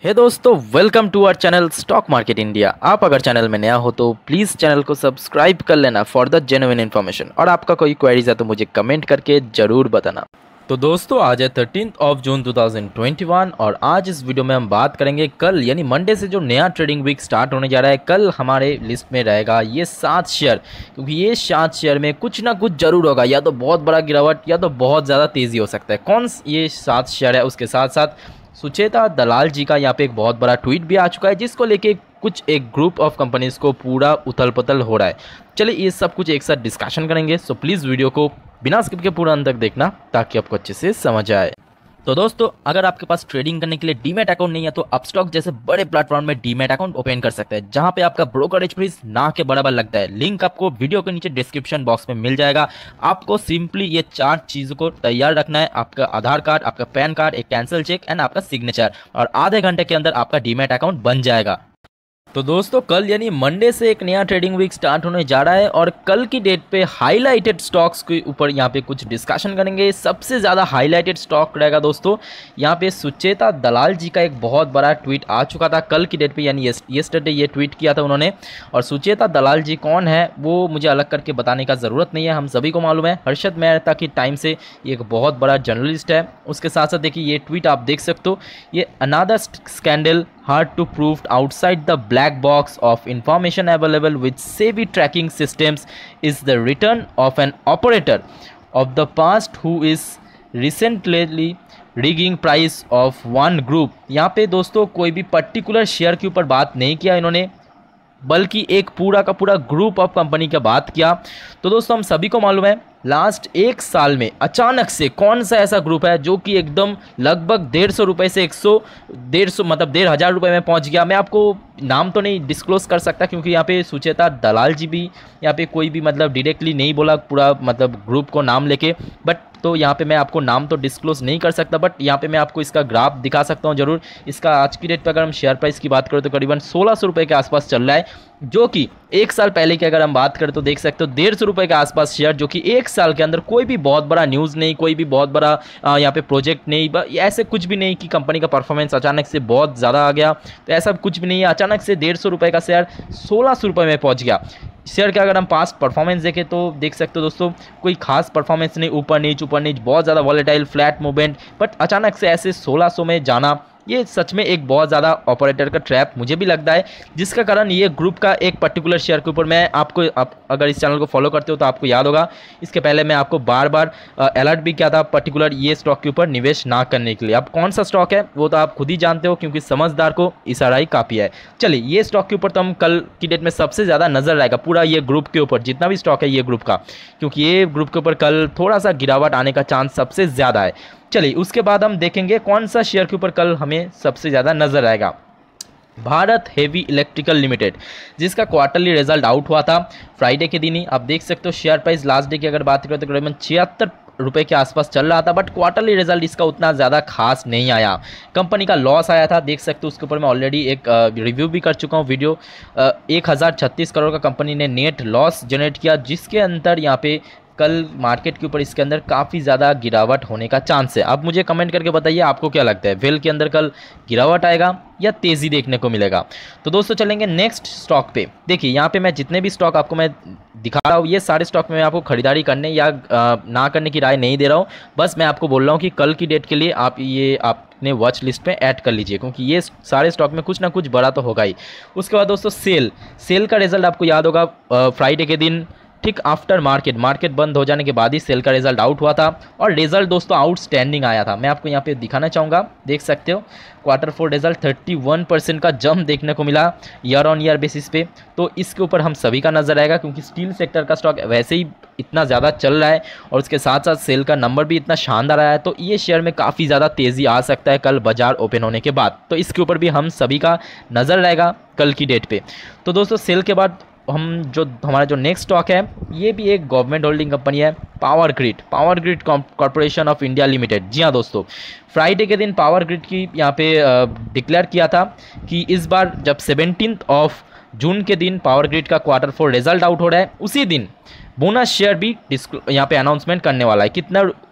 हे दोस्तों, welcome to our channel stock market India. आप अगर चैनल में नया हो तो प्लीज़ चैनल को सब्सक्राइब कर लेना फॉर द जेन्युइन इन्फॉर्मेशन। और आपका कोई क्वेरीज है तो मुझे कमेंट करके ज़रूर बताना। तो दोस्तों, आज है 13 जून 2021 और आज इस वीडियो में हम बात करेंगे कल यानी मंडे से जो नया ट्रेडिंग वीक स्टार्ट होने जा रहा है। कल हमारे लिस्ट में रहेगा ये 7 शेयर, क्योंकि ये 7 शेयर में कुछ ना कुछ जरूर होगा, या तो बहुत बड़ा गिरावट या तो बहुत ज़्यादा तेज़ी हो सकता है। कौन ये 7 शेयर है, उसके साथ साथ सुचेता दलाल जी का यहाँ पे एक बहुत बड़ा ट्वीट भी आ चुका है, जिसको लेके कुछ एक ग्रुप ऑफ कंपनीज को पूरा उथल पुथल हो रहा है। चलिए ये सब कुछ एक साथ डिस्कशन करेंगे, सो प्लीज़ वीडियो को बिना स्किप के पूरा अंत तक देखना ताकि आपको अच्छे से समझ आए। तो दोस्तों, अगर आपके पास ट्रेडिंग करने के लिए डीमैट अकाउंट नहीं है तो अपस्टॉक जैसे बड़े प्लेटफॉर्म में डीमैट अकाउंट ओपन कर सकते हैं, जहां पे आपका ब्रोकरेज फीस ना के बराबर लगता है। लिंक आपको वीडियो के नीचे डिस्क्रिप्शन बॉक्स में मिल जाएगा। आपको सिंपली ये 4 चीज़ों को तैयार रखना है: आपका आधार कार्ड, आपका पैन कार्ड, एक कैंसिल चेक एंड आपका सिग्नेचर, और आधे घंटे के अंदर आपका डीमैट अकाउंट बन जाएगा। तो दोस्तों, कल यानी मंडे से एक नया ट्रेडिंग वीक स्टार्ट होने जा रहा है और कल की डेट पे हाईलाइटेड स्टॉक्स के ऊपर यहाँ पे कुछ डिस्कशन करेंगे। सबसे ज़्यादा हाईलाइटेड स्टॉक रहेगा दोस्तों, यहाँ पे सुचेता दलाल जी का एक बहुत बड़ा ट्वीट आ चुका था कल की डेट पे, यानी येस्टरडे ये ट्वीट किया था उन्होंने। और सुचेता दलाल जी कौन है वो मुझे अलग करके बताने का ज़रूरत नहीं है, हम सभी को मालूम है। हर्षद मेहता की टाइम से ये एक बहुत बड़ा जर्नलिस्ट है। उसके साथ साथ देखिए ये ट्वीट आप देख सकते हो, ये another scandal hard to prove outside the black box of information available with SEBI tracking systems is the return of an operator of the past who is recently rigging price of one group। यहाँ पे दोस्तों कोई भी particular share के ऊपर बात नहीं किया इन्होंने, बल्कि एक पूरा का पूरा ग्रुप ऑफ कंपनी की बात किया। तो दोस्तों, हम सभी को मालूम है लास्ट 1 साल में अचानक से कौन सा ऐसा ग्रुप है जो कि एकदम लगभग 150 रुपये से 150 मतलब 1,500 रुपये में पहुंच गया। मैं आपको नाम तो नहीं डिस्क्लोज कर सकता, क्योंकि यहाँ पे सुचेता दलाल जी भी यहाँ पे कोई भी मतलब डायरेक्टली नहीं बोला पूरा मतलब ग्रुप को नाम लेके, बट तो यहाँ पे मैं आपको नाम तो डिस्क्लोज नहीं कर सकता, बट यहाँ पे मैं आपको इसका ग्राफ दिखा सकता हूँ ज़रूर। इसका आज की डेट पर अगर हम शेयर प्राइस की बात करें तो करीबन 1600 रुपये के आसपास चल रहा है, जो कि 1 साल पहले की अगर हम बात करें तो देख सकते हो 150 रुपये के आसपास शेयर, जो कि 1 साल के अंदर कोई भी बहुत बड़ा न्यूज़ नहीं, कोई भी बहुत बड़ा यहाँ पे प्रोजेक्ट नहीं, ऐसे कुछ भी नहीं कि कंपनी का परफॉर्मेंस अचानक से बहुत ज़्यादा आ गया, तो ऐसा कुछ भी नहीं है। अचानक से 150 रुपये का शेयर 1600 रुपये में पहुँच गया। शेयर का अगर हम पास्ट परफॉर्मेंस देखें तो देख सकते हो दोस्तों, कोई खास परफॉर्मेंस नहीं, ऊपर नीच बहुत ज़्यादा वॉलेटाइल फ्लैट मूवमेंट, बट अचानक से ऐसे 1600 में जाना, ये सच में एक बहुत ज़्यादा ऑपरेटर का ट्रैप मुझे भी लगता है, जिसका कारण ये ग्रुप का एक पर्टिकुलर शेयर के ऊपर मैं आपको आप अगर इस चैनल को फॉलो करते हो तो आपको याद होगा, इसके पहले मैं आपको बार बार अलर्ट भी किया था पर्टिकुलर ये स्टॉक के ऊपर निवेश ना करने के लिए। अब कौन सा स्टॉक है वो तो आप खुद ही जानते हो, क्योंकि समझदार को इशारा ही काफ़ी है। चलिए ये स्टॉक के ऊपर तो हम कल की डेट में सबसे ज़्यादा नजर रहेगा पूरा ये ग्रुप के ऊपर, जितना भी स्टॉक है ये ग्रुप का, क्योंकि ये ग्रुप के ऊपर कल थोड़ा सा गिरावट आने का चांस सबसे ज़्यादा है। चलिए उसके बाद हम देखेंगे कौन सा शेयर के ऊपर कल हमें सबसे ज़्यादा नजर आएगा। भारत हेवी इलेक्ट्रिकल लिमिटेड, जिसका क्वार्टरली रिजल्ट आउट हुआ था फ्राइडे के दिन ही। आप देख सकते हो शेयर प्राइस लास्ट डे की अगर बात करें तो करीबन 76 रुपये के आसपास चल रहा था, बट क्वार्टरली रिजल्ट इसका उतना ज़्यादा खास नहीं आया। कंपनी का लॉस आया था, देख सकते हो उसके ऊपर मैं ऑलरेडी एक रिव्यू भी कर चुका हूँ वीडियो। 1036 करोड़ का कंपनी ने नेट लॉस जनरेट किया, जिसके अंदर यहाँ पे कल मार्केट के ऊपर इसके अंदर काफ़ी ज़्यादा गिरावट होने का चांस है। अब मुझे कमेंट करके बताइए आपको क्या लगता है, वेल के अंदर कल गिरावट आएगा या तेज़ी देखने को मिलेगा। तो दोस्तों चलेंगे नेक्स्ट स्टॉक पे। देखिए यहाँ पे मैं जितने भी स्टॉक आपको मैं दिखा रहा हूँ, ये सारे स्टॉक में मैं आपको खरीदारी करने या ना करने की राय नहीं दे रहा हूँ, बस मैं आपको बोल रहा हूँ कि कल की डेट के लिए आप ये अपने वॉच लिस्ट में ऐड कर लीजिए, क्योंकि ये सारे स्टॉक में कुछ ना कुछ बड़ा तो होगा ही। उसके बाद दोस्तों सेल का रिजल्ट आपको याद होगा फ्राइडे के दिन ठीक आफ्टर मार्केट बंद हो जाने के बाद ही सेल का रिजल्ट आउट हुआ था, और रिजल्ट दोस्तों आउटस्टैंडिंग आया था। मैं आपको यहाँ पे दिखाना चाहूँगा, देख सकते हो Q4 रिजल्ट 31% का जंप देखने को मिला ईयर ऑन ईयर बेसिस पे। तो इसके ऊपर हम सभी का नजर आएगा, क्योंकि स्टील सेक्टर का स्टॉक वैसे ही इतना ज़्यादा चल रहा है और उसके साथ साथ सेल का नंबर भी इतना शानदार आया है, तो ये शेयर में काफ़ी ज़्यादा तेज़ी आ सकता है कल बाजार ओपन होने के बाद। तो इसके ऊपर भी हम सभी का नज़र रहेगा कल की डेट पे। तो दोस्तों सेल के बाद हमारा जो नेक्स्ट स्टॉक है, ये भी एक गवर्नमेंट होल्डिंग कंपनी है, Power Grid Corporation of India Limited. जी हाँ दोस्तों, फ्राइडे के दिन पावर ग्रिड की यहाँ पे डिक्लेयर किया था कि इस बार जब 17 जून के दिन पावर ग्रिड का Q4 रिजल्ट आउट हो रहा है, उसी दिन बोनस शेयर भी यहाँ पे अनाउंसमेंट करने वाला है। कितना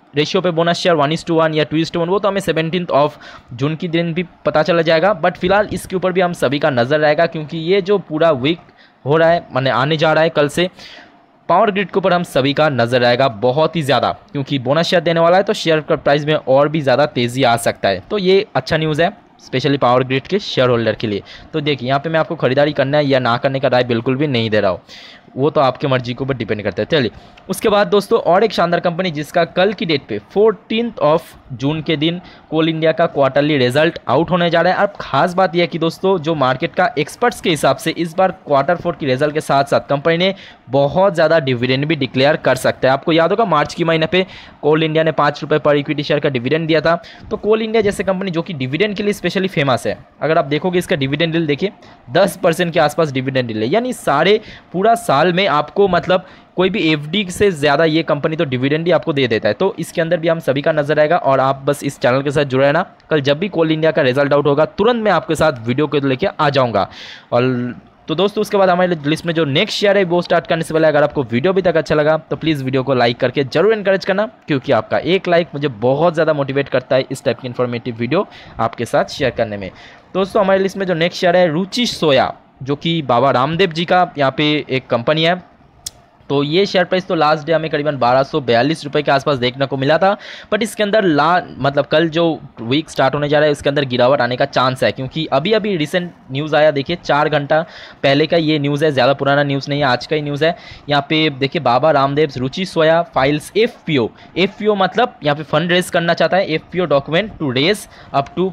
रेशियो पे बोनस शेयर 1:1 या 2:1, वो तो हमें 17 जून की दिन भी पता चला जाएगा। बट फिलहाल इसके ऊपर भी हम सभी का नज़र रहेगा, क्योंकि ये जो पूरा वीक हो रहा है, माने आने जा रहा है कल से, पावर ग्रिड के ऊपर हम सभी का नज़र रहेगा बहुत ही ज़्यादा, क्योंकि बोनस शेयर देने वाला है तो शेयर का प्राइस में और भी ज़्यादा तेज़ी आ सकता है। तो ये अच्छा न्यूज़ है स्पेशली पावर ग्रिड के शेयर होल्डर के लिए। तो देखिए यहाँ पे मैं आपको खरीदारी करना है या ना करने का राय बिल्कुल भी नहीं दे रहा हूँ, वो तो आपके मर्जी के ऊपर डिपेंड करता है। चलिए उसके बाद दोस्तों और एक शानदार कंपनी जिसका कल की डेट पे 14 जून के दिन कोल इंडिया का क्वार्टरली रिजल्ट आउट होने जा रहा है। अब खास बात यह है कि दोस्तों जो मार्केट का एक्सपर्ट्स के हिसाब से इस बार Q4 की रिजल्ट के साथ साथ कंपनी ने बहुत ज़्यादा डिविडेंड भी डिक्लेयर कर सकता है। आपको याद होगा मार्च के महीने पे कोल इंडिया ने 5 रुपये पर इक्विटी शेयर का डिविडेंड दिया था। तो कोल इंडिया जैसे कंपनी जो कि डिविडेंड के लिए स्पेशली फेमस है, अगर आप देखोगे इसका डिविडेंड डील देखिए 10% के आसपास डिविडेंड डील है, यानी सारे पूरा साल में आपको मतलब कोई भी एफडी से ज़्यादा ये कंपनी तो डिविडेंड ही आपको दे देता है। तो इसके अंदर भी हम सभी का नजर आएगा और आप बस इस चैनल के साथ जुड़े रहना। कल जब भी कोल इंडिया का रिजल्ट आउट होगा तुरंत मैं आपके साथ वीडियो को लेके आ जाऊंगा। और तो दोस्तों उसके बाद हमारे लिस्ट में जो नेक्स्ट शेयर है वो स्टार्ट करने से पहले अगर आपको वीडियो अभी तक अच्छा लगा तो प्लीज़ वीडियो को लाइक करके जरूर एनकरेज करना, क्योंकि आपका एक लाइक मुझे बहुत ज़्यादा मोटिवेट करता है इस टाइप की इन्फॉर्मेटिव वीडियो आपके साथ शेयर करने में। दोस्तों हमारे लिस्ट में जो नेक्स्ट शेयर है रुचि सोया, जो कि बाबा रामदेव जी का यहाँ पे एक कंपनी है। तो ये शेयर प्राइस तो लास्ट डे हमें करीबन 1242 रुपये के आसपास देखने को मिला था, बट इसके अंदर मतलब कल जो वीक स्टार्ट होने जा रहा है उसके अंदर गिरावट आने का चांस है, क्योंकि अभी अभी रिसेंट न्यूज़ आया, देखिए 4 घंटा पहले का ये न्यूज़ है, ज़्यादा पुराना न्यूज़ नहीं है, आज का ही न्यूज़ है। यहाँ पे देखिए Baba Ramdev Ruchi Soya files FPO मतलब यहाँ पे फंड रेज करना चाहता है, FPO document to raise up to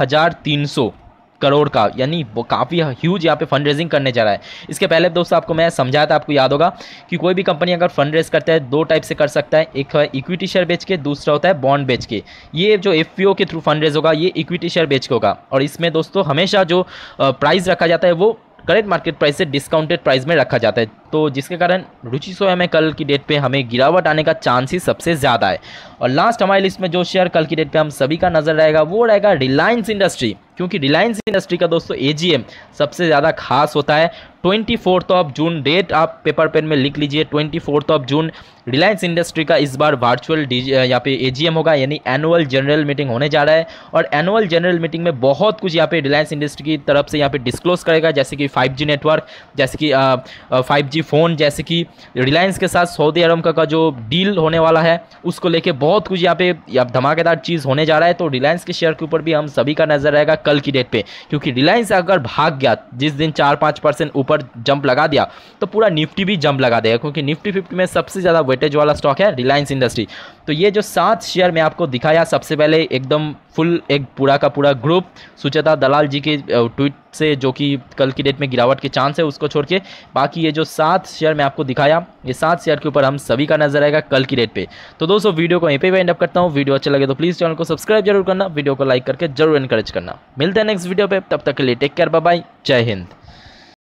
4300 crore का, यानी वो काफ़ी ह्यूज यहाँ पे फंड रेजिंग करने जा रहा है। इसके पहले दोस्तों आपको मैं समझाया था, आपको याद होगा कि कोई भी कंपनी अगर फंड रेज करता है 2 टाइप से कर सकता है, एक है इक्विटी शेयर बेच के, दूसरा होता है बॉन्ड बेच के। ये जो एफपीओ के थ्रू फंड रेज होगा ये इक्विटी शेयर बेच के होगा, और इसमें दोस्तों हमेशा जो प्राइस रखा जाता है वो करेंट मार्केट प्राइस से डिस्काउंटेड प्राइस में रखा जाता है, तो जिसके कारण रुचि सोया में कल की डेट पे हमें गिरावट आने का चांस ही सबसे ज़्यादा है। और लास्ट हमारी लिस्ट में जो शेयर कल की डेट पे हम सभी का नज़र रहेगा वो रहेगा रिलायंस इंडस्ट्री, क्योंकि रिलायंस इंडस्ट्री का दोस्तों एजीएम सबसे ज़्यादा खास होता है 24 जून, डेट आप पेपर पेन में लिख लीजिए, 24 जून रिलायंस इंडस्ट्री का इस बार वर्चुअल यहाँ पे एजीएम होगा, यानी एनुअल जनरल मीटिंग होने जा रहा है। और एनुअल जनरल मीटिंग में बहुत कुछ यहाँ पे रिलायंस इंडस्ट्री की तरफ से यहाँ पे डिस्क्लोज करेगा, जैसे कि 5G नेटवर्क, जैसे कि 5G फ़ोन, जैसे कि रिलायंस के साथ सऊदी अरब का जो डील होने वाला है उसको लेके बहुत कुछ यहाँ पे धमाकेदार चीज़ होने जा रहा है। तो रिलायंस के शेयर के ऊपर भी हम सभी का नज़र रहेगा कल की डेट पे, क्योंकि रिलायंस अगर भाग गया, जिस दिन 4-5% ऊपर जंप लगा दिया तो पूरा निफ्टी भी जंप लगा देगा, क्योंकि निफ्टी 50 में सबसे ज़्यादा वेटेज वाला स्टॉक है रिलायंस इंडस्ट्री। तो ये जो 7 शेयर मैं आपको दिखाया, सबसे पहले एकदम फुल एक पूरा का पूरा ग्रुप सुचेता दलाल जी के ट्वीट से जो कि कल की डेट में गिरावट के चांस है उसको छोड़ के बाकी ये जो 7 शेयर मैं आपको दिखाया, ये 7 शेयर के ऊपर हम सभी का नजर आएगा कल की डेट पे। तो दोस्तों वीडियो को यहीं पे एंड अप करता हूँ। वीडियो अच्छा लगे तो प्लीज़ चैनल को सब्सक्राइब जरूर करना, वीडियो को लाइक करके जरूर एनकरेज करना। मिलते हैं नेक्स्ट वीडियो पे, तब तक के लिए टेक केयर, बाय बाय, जय हिंद।